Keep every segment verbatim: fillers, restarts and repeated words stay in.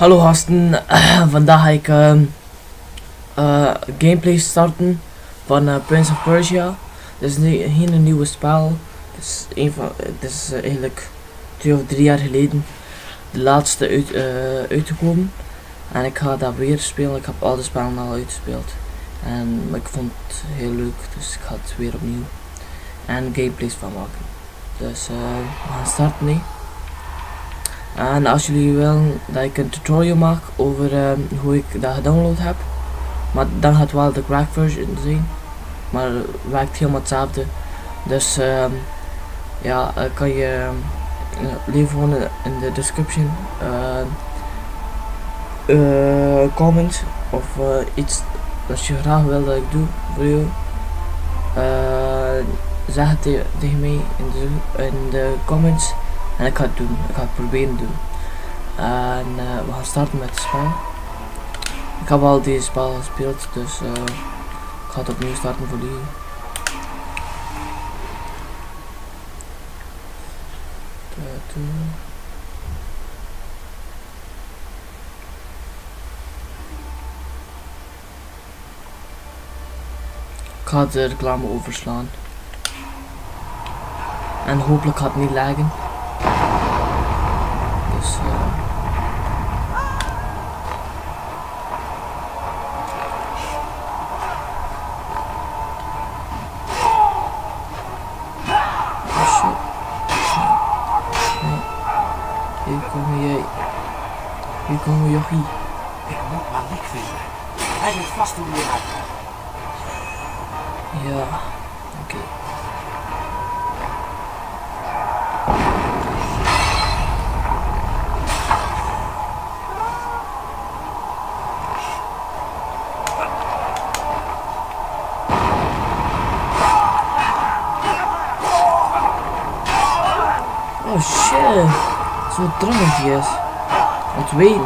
Hallo gasten, vandaag ga ik uh, uh, gameplay starten van uh, Prince of Persia. Dit is nu geen een nieuwe spel. Dit is, een van, dit is uh, eigenlijk twee of drie jaar geleden de laatste uit, uh, uitgekomen. En ik ga dat weer spelen. Ik heb al de spellen al uitgespeeld. En maar ik vond het heel leuk, dus ik ga het weer opnieuw. En gameplays van maken. Dus uh, we gaan starten nu. En als jullie willen dat ik een tutorial maak over um, hoe ik dat gedownload heb, maar dan gaat wel de crack version zijn, maar het werkt helemaal hetzelfde. Dus um, ja, uh, kan je uh, leave gewoon in de description uh, uh, comment of uh, iets dat je graag wil dat ik doe voor jou. Uh, zeg het te tegen mij in de, in de comments. En ik ga het doen, ik ga het proberen doen. En uh, we gaan starten met het spel. Ik heb al deze spel gespeeld, dus uh, ik ga het opnieuw starten voor jullie. Ik ga de reclame overslaan. En hopelijk gaat het niet laggen. Dus uh, oh shit. Nee. Hier komen jij. Hier komen jochie. Ik moet Malik vinden. Hij weet vast hoe die eruit gaat. Ja, oké. Okay. Oh shit, zo dringend die is. Wat weten.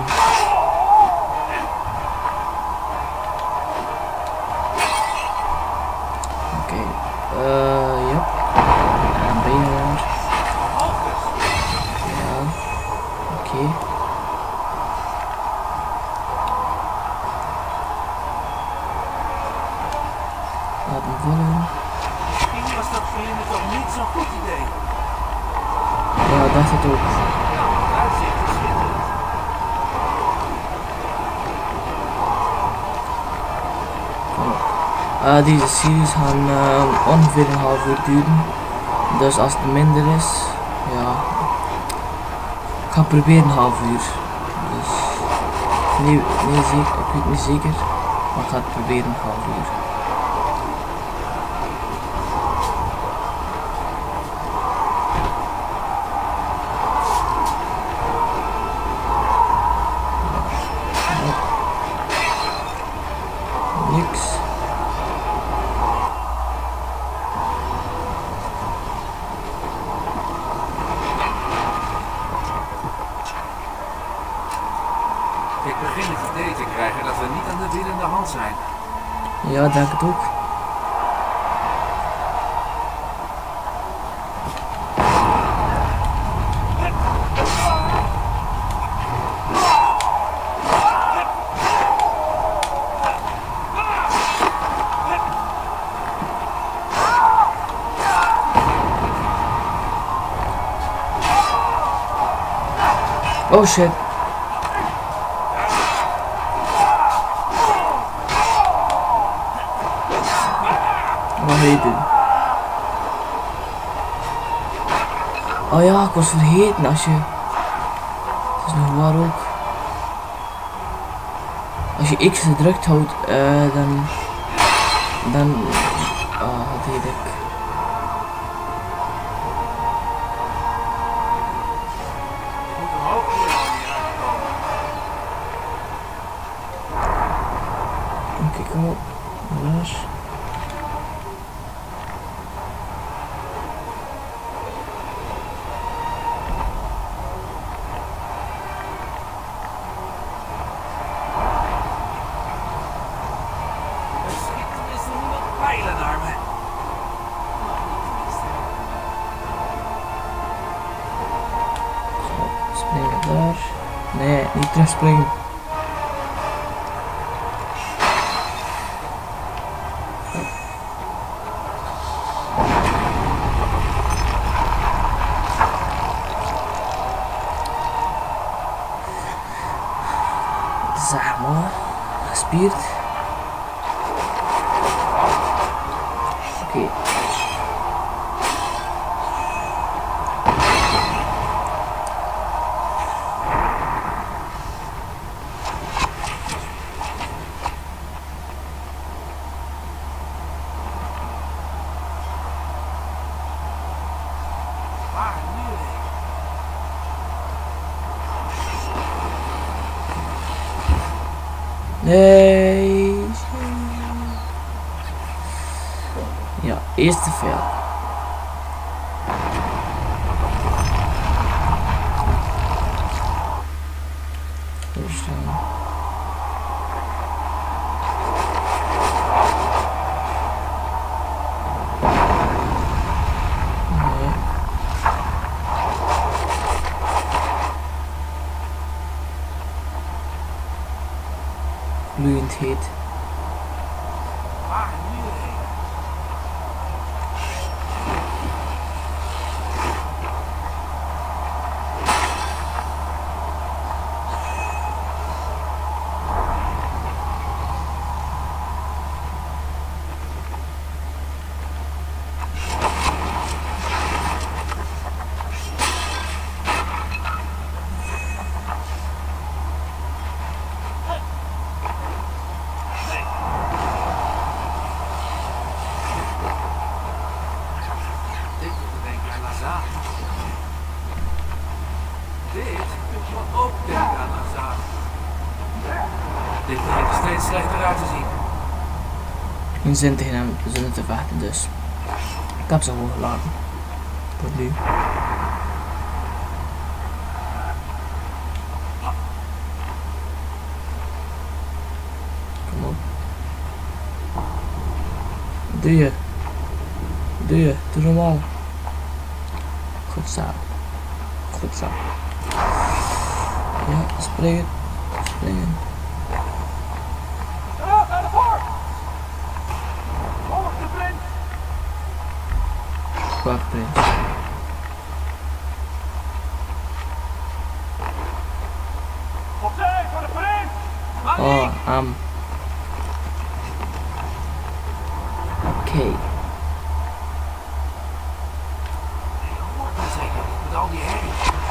Oké, eh, ja. En ben je er? Ja, oké. Okay. Laat hem vallen. Misschien was dat voor jullie toch niet zo'n goed idee. Ja, dat is het ook. Uitzicht is schitterend. Uh, deze series gaan uh, ongeveer een half uur duren. Dus als het minder is, ja. Ik ga proberen een half uur. Dus nee, nee zeker, ik weet niet zeker. Maar ik ga het proberen een half uur. Niks. Ik begin het idee te krijgen dat we niet aan de winnende hand zijn. Ja, denk het ook. Oh shit. Wat heet dit? Oh ja, ik was vergeten als je... Het is nog waar ook. Als je X gedrukt houdt, uh, dan... Dan... Oh, wat heet ik? Oké, kom op. Rush. Er schiet tenminste niemand pijlen naar me. terugspringen. Zeg maar, gespierd. Oké. Okay. Nee. Ja, eerste fail. Gloeiend heet. Dit lijkt er steeds slechter uit te zien. Geen zin tegen hem zullen te vechten, dus ik heb ze gewoon gelaten. Tot nu. Kom op. Doe je. Doe je. Doe normaal. Goed zo. Goed zo. Ja, springen. Springen. Welk prins? Opzij voor de prins! Oh, um. Oké. Okay. Wat is zeker met al die herrie?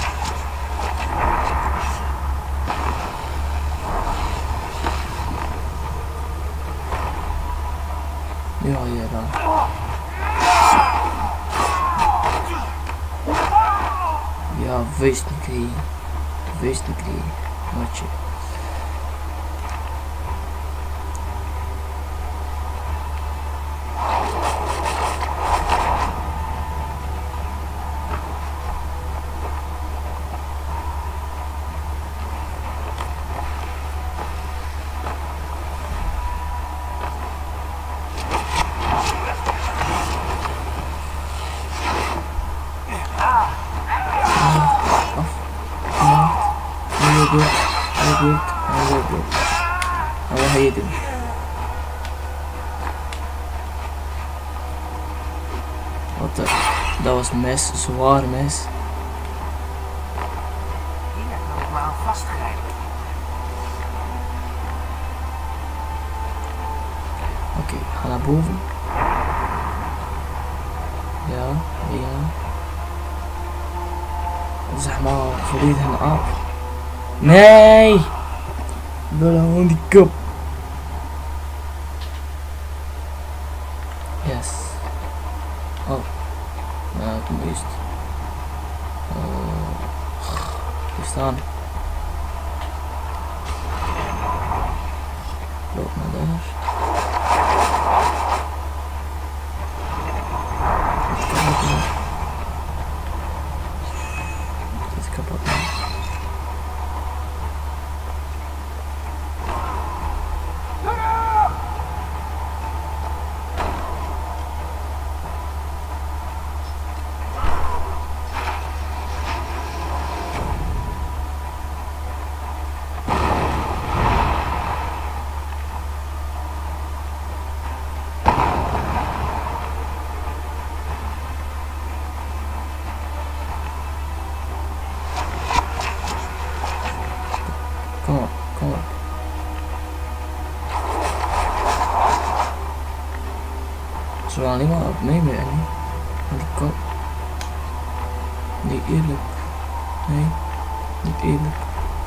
Nu al je dan. Ja, wees niet krijgen. Wees niet krijgen. Matje. Heel goed, heel goed, heel goed. En wat ga je doen? Wat de, dat was mis, zwaar mis. Hier kan ik me aan vastgrijpen. Oké, okay, ga naar boven. Ja, ja. Zeg maar, volledig af. Nee! Ik wil gewoon die kop. Yes. Oh. Nou, ik moet eerst. Oh. Hier staan. Loop naar daar. Dit kan ook niet. Dit is kapot. Ze willen alleen maar op mij mee, hè? En die kop. Niet eerlijk. Nee, niet eerlijk.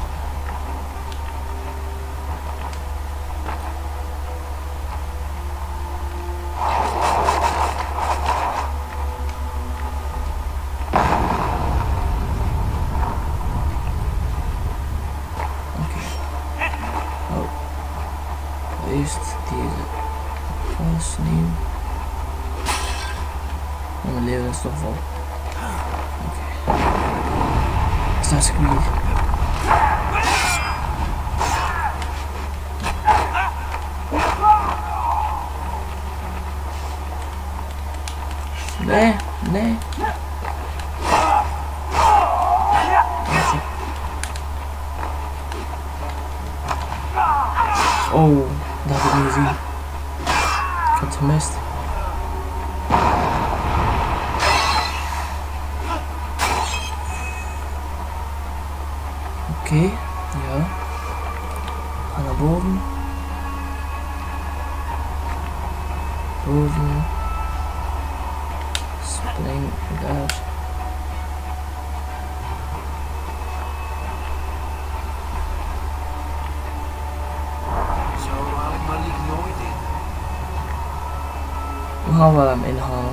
Eerst deze vastnemen. En mijn leven is toch vol. Oké. Okay. Start screen. Nee, nee. Oh, dat heb ik niet gezien. Ik had het gemist. Oké, okay, ja. Ga naar boven. Boven. Spring daar. We gaan wel hem inhalen.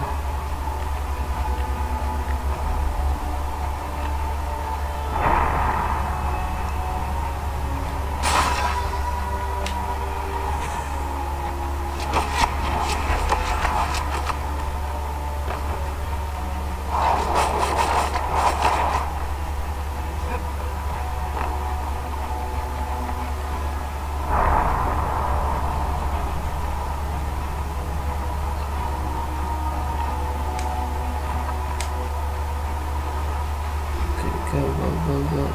Go, go, go, go.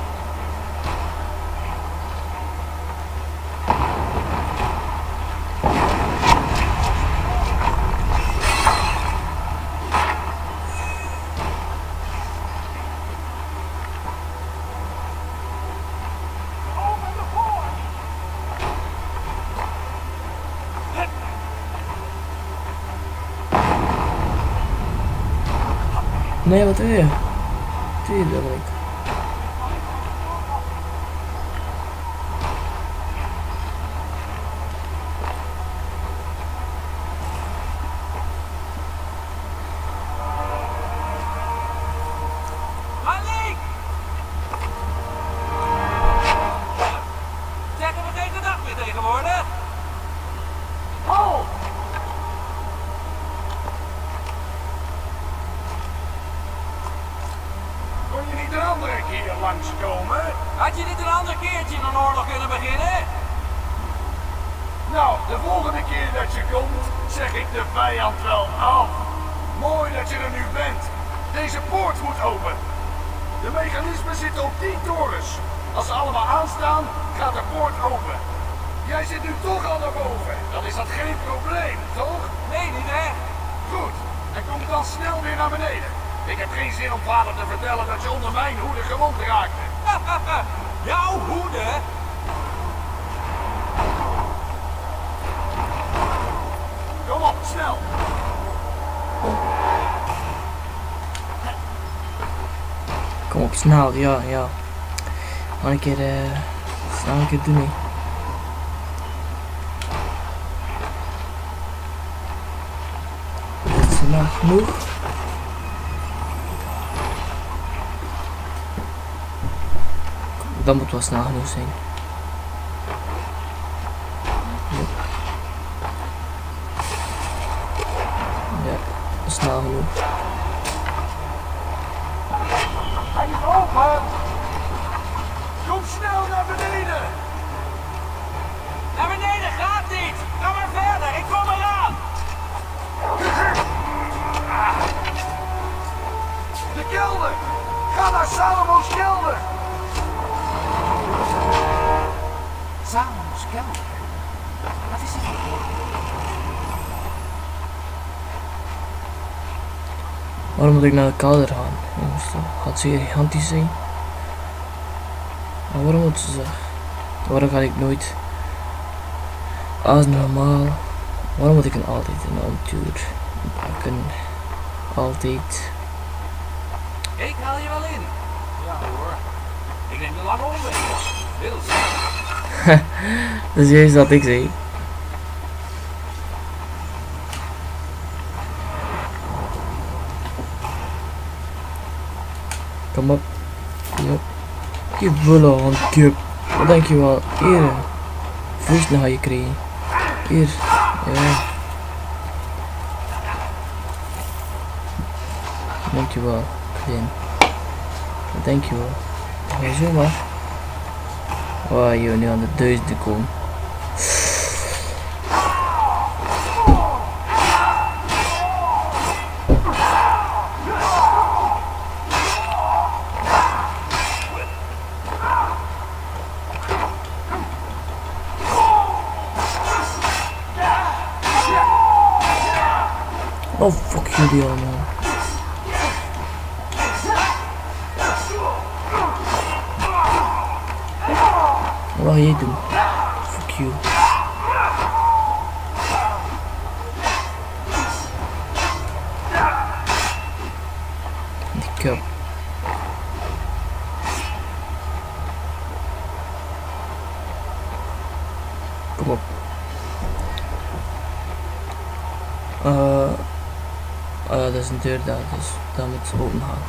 Nee, wat doe je? Wat doe je dat niet? Langskomen? Had je niet een ander keertje een oorlog kunnen beginnen? Nou, de volgende keer dat je komt, zeg ik de vijand wel af. Mooi dat je er nu bent. Deze poort moet open. De mechanismen zitten op tien torens. Als ze allemaal aanstaan, gaat de poort open. Jij zit nu toch al naar boven. Dan is dat geen probleem, toch? Nee, niet echt. Goed. En kom dan snel weer naar beneden. Ik heb geen zin om vader te vertellen dat je onder mijn hoede gewond raakte. Jouw hoede? Kom op, snel. Kom op, snel, ja, ja. Nog een keer, uh, snel een keer doen. Dit is snel genoeg. Dat moet wel snel genoeg zijn. Ja, ja, snel genoeg. Hij is open! Kom snel naar beneden! Naar beneden gaat niet! Ga maar verder, ik kom eraan! De kelder! Ga naar Salomon's kelder! Salomon's kelder? Wat is het? Waarom moet ik naar de kelder gaan? Jongens, dat gaat zeer gigantisch zijn. Maar waarom moeten ze? Waarom ga ik nooit als normaal? Waarom moet ik een altijd een avontuur maken. Altijd. Ik haal je wel in. Ja hoor. Ik neem de lange omweg. Heel snel. Dat is juist wat ik zei. Kom op. Yep. Je willen aan kip. Wat denk je wel? Hier. Vuisten ga je krijgen. Hier. Ja. Dankjewel. Klein. Wat denk je wel? Ja, zo maar. Oh, joh, nu aan de duizenden komen. Oh, fuck jullie allemaal. Wat ga jij doen? Fuck you. Die cup. Kom op. Uh, uh, dat is een deur daar, dus daar moet ze open gaan.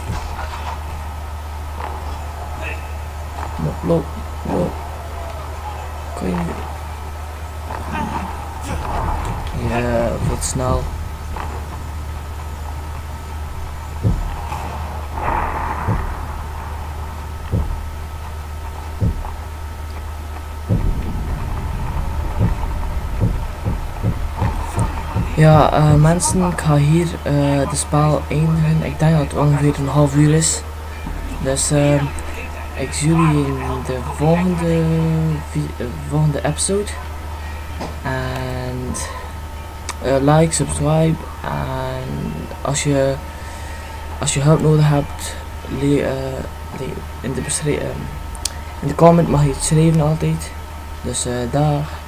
Loop, loop, loop. Kan je... Ja, wat snel. Ja, uh, mensen, ik ga hier uh, de spel eindigen. Ik denk dat het ongeveer een half uur is. Dus uh, ik zie jullie in de volgende, uh, volgende episode. En uh, like, subscribe. En als je, als je hulp nodig hebt, le uh, le in, de uh, in de comment mag je het schrijven altijd. Dus uh, daar.